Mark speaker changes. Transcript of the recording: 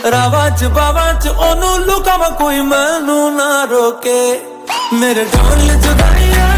Speaker 1: रावां च बावां च ओनू लुकावां कोई मैनू ना रोके। मेरे ढोल जुदाइयां